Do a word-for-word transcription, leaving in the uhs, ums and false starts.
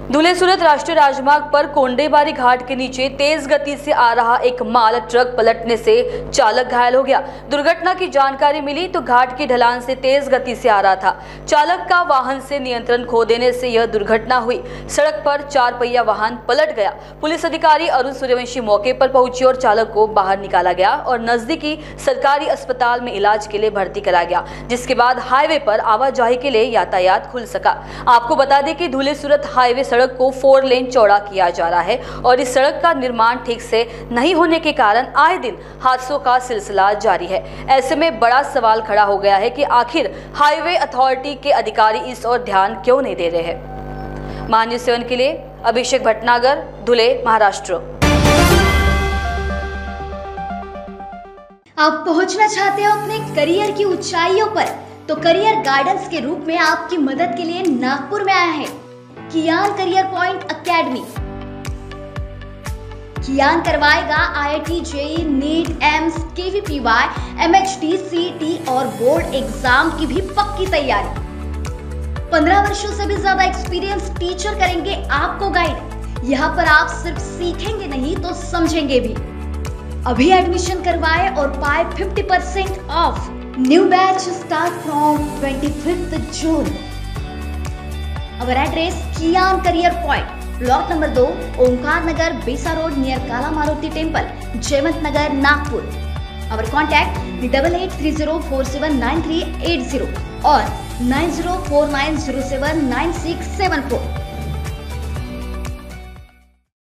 दूल्हे सूरत राष्ट्रीय राजमार्ग पर कोंडेबारी घाट के नीचे तेज गति से आ रहा एक माल ट्रक पलटने से चालक घायल हो गया। दुर्घटना की जानकारी मिली तो घाट की ढलान से तेज गति से आ रहा था। चालक का वाहन से नियंत्रण खो देने से यह दुर्घटना हुई। सड़क पर चार पहिया वाहन पलट गया। पुलिस अधिकारी अरुण सूर्यवंशी मौके पर पहुंची और चालक को बाहर निकाला गया और नजदीकी सरकारी अस्पताल में इलाज के लिए भर्ती कराया गया, जिसके बाद हाईवे पर आवाजाही के लिए यातायात खुल सका। आपको बता दें कि दूल्हे सूरत हाईवे सड़क को फोर लेन चौड़ा किया जा रहा है और इस सड़क का निर्माण ठीक से नहीं होने के कारण आए दिन हादसों का सिलसिला जारी है। ऐसे में बड़ा सवाल खड़ा हो गया है कि आखिर हाईवे अथॉरिटी के अधिकारी इस ओर ध्यान क्यों नहीं दे रहे हैं। महान्यूज सेवन के लिए अभिषेक भटनागर, धुले, महाराष्ट्र। आप पहुंचना चाहते हो अपने करियर की ऊंचाइयों पर, तो करियर गाइडेंस के रूप में आपकी मदद के लिए नागपुर में आया है Kiyan career point academy. Kiyan करवाएगा IIT, JEE, NEET, AIIMS, KVPY, MHT, CET और बोर्ड एग्जाम की भी पक्की तैयारी। पंद्रह वर्षों से भी ज्यादा एक्सपीरियंस टीचर करेंगे आपको गाइड। यहाँ पर आप सिर्फ सीखेंगे नहीं तो समझेंगे भी। अभी एडमिशन करवाए और पाए fifty percent off. New batch start from twenty fifth June. Our address Kiyan career point, block number दो, Omkar Nagar, Besa road near Kala Maruti temple, Jaywant Nagar, Nagpur. Our contact double eight three zero four seven nine three eight zero और nine zero four nine zero seven nine six seven four.